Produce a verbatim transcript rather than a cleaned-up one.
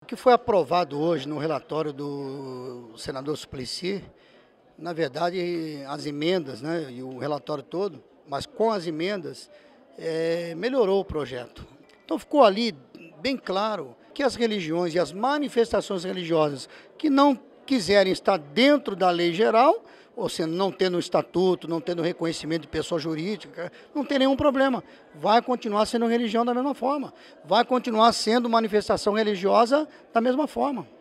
que foi aprovado hoje no relatório do senador Suplicy, na verdade, as emendas, né, e o relatório todo, mas com as emendas, é, melhorou o projeto. Então ficou ali bem claro que as religiões e as manifestações religiosas que não quiserem estar dentro da lei geral, ou seja, não tendo um estatuto, não tendo reconhecimento de pessoa jurídica, não tem nenhum problema. Vai continuar sendo religião da mesma forma. Vai continuar sendo manifestação religiosa da mesma forma.